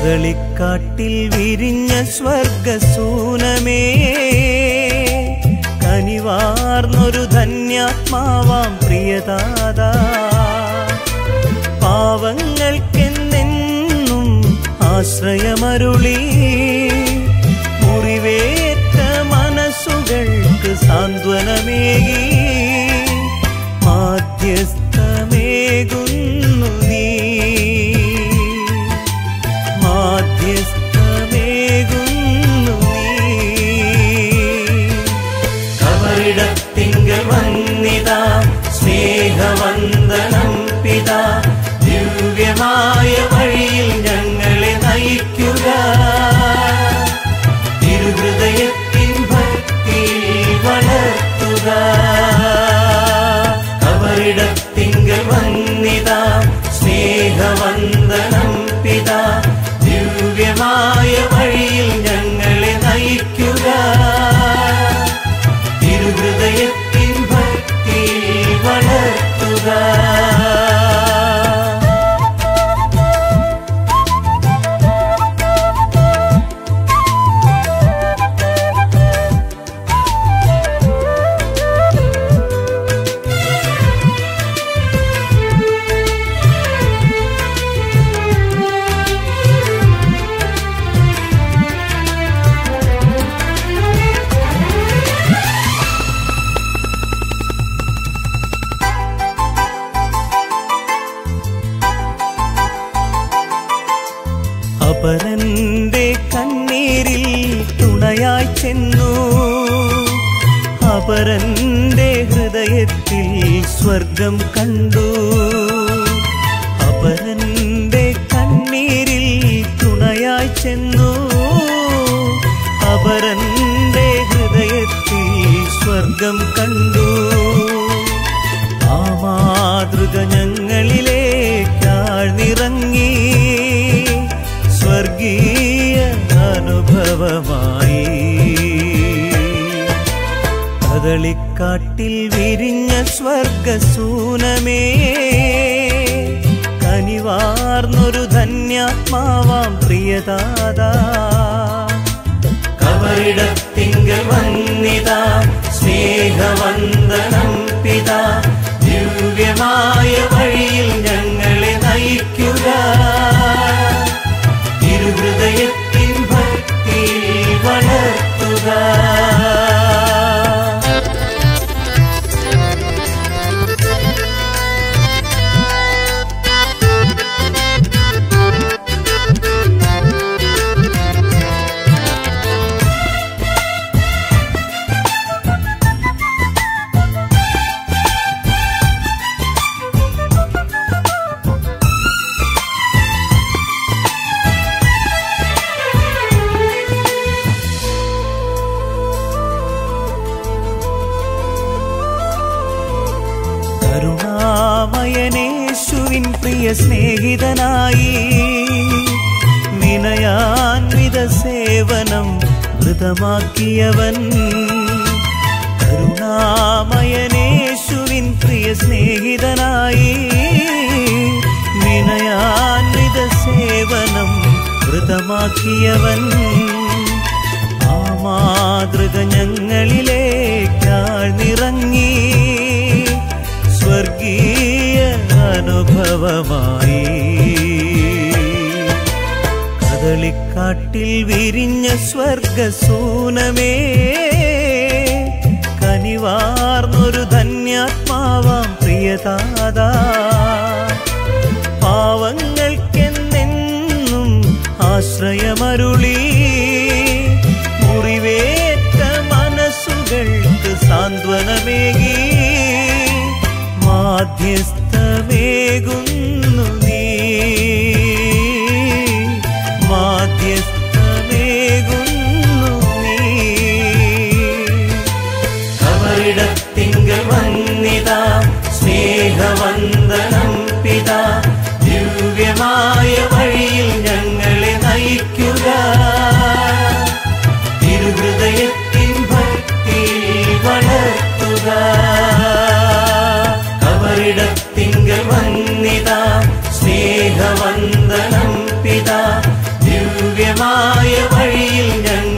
കദളിക്കാട്ടിൽ വിരിഞ്ഞ സ്വർഗസൂനമേ, കനിവാർന്നൊരു ധന്യാത്മാവാം പ്രിയദാതാ, പാവങ്ങൾക്കെന്നെന്നും ആശ്രയമരുളി, മുറിവേറ്റ മനസ്സുകൾക്ക് സാന്ത്വനമേകി, മാധ്യസ്ഥമേകുന്നു നീ, മാധ്യസ്ഥമേകുന്നു നീ. കബറിടത്തിങ്കൽ വന്നിതാ സ്നേഹവന്ദനം പിതാ, ദിവ്യമായ വഴിയിൽ ഞങ്ങളെ നയിക്കുക, തിരുഹൃദയത്തിൻ ഭക്തിയിൽ വളർത്തുക. കബറിടത്തിങ്കൽ വന്നിതാ സ്നേഹവന്ദനം പിതാ, ദിവ്യമായ വഴിയിൽ ഞങ്ങളെ നയിക്കുക, തിരുഹൃദയത്തിൻ ഭക്തിയിൽ വളർത്തുക. അപരന്റെ കണ്ണീരിൽ തുണയായി ചെന്നു, അപരന്റെ ഹൃദയത്തിൽ സ്വർഗം കണ്ടു. അപരന്റെ കണ്ണീരിൽ തുണയായി ചെന്നു, അപരന്റെ ഹൃദയത്തിൽ സ്വർഗം കണ്ടു. ആ മാതൃക ഞങ്ങളിലേക്കാഴ്ന്നിറങ്ങി, സ്വർഗീയ അനുഭവമായി. കദളിക്കാട്ടിൽ വിരിഞ്ഞ സ്വർഗസൂനമേ, കനിവാർന്നൊരു ധന്യാത്മാവാം പ്രിയദാതാ, കബറിടത്തിങ്കൽ വന്നിതാ സ്നേഹവന്ദനം പിതാ, ദിവ്യമായ വഴിയിൽ ഞങ്ങളെ നയിക്കുക, തിരുഹൃദയത്തിൻ ഭക്തിയിൽ വളർത്തുക. കരുണാമയനേശുവിൻ പ്രിയ സ്നേഹിതനായി, വിനയാൻവിത സേവനം മൃതമാക്കിയവൻ. കരുണാമയനേശുവിൻ പ്രിയ സ്നേഹിതനായി, വിനയാൻവിത സേവനം മൃതമാക്കിയവൻ. ആ മാതൃക ഞങ്ങളിലേക്കാഴ്ന്നിറങ്ങി, സ്വർഗീയ അനുഭവമായി. കദളിക്കാട്ടിൽ വിരിഞ്ഞ സ്വർഗസൂനമേ, കനിവാർന്നൊരു ധന്യാത്മാവാം പ്രിയദാതാ, പാവങ്ങൾക്കെന്നെന്നും ആശ്രയമരുളി, മുറിവേറ്റ മനസ്സുകൾക്ക് സാന്ത്വനമേകി, മാധ്യസ്ഥമേകുന്നു നീ, മാധ്യസ്ഥമേകുന്നു നീ. കബറിടത്തിങ്കൽ വന്നിതാ സ്നേഹവന്ദനം പിതാ, ദിവ്യമായ വഴിയിൽ ഞങ്ങളെ നയിക്കുക, തിരുഹൃദയത്തിൻ ഭക്തിയിൽ വളർത്തുക. കബറിടത്തിങ്കൽ വന്നിതാ സ്നേഹവന്ദനം പിതാ, വഴിയിൽ ഞങ്ങൾ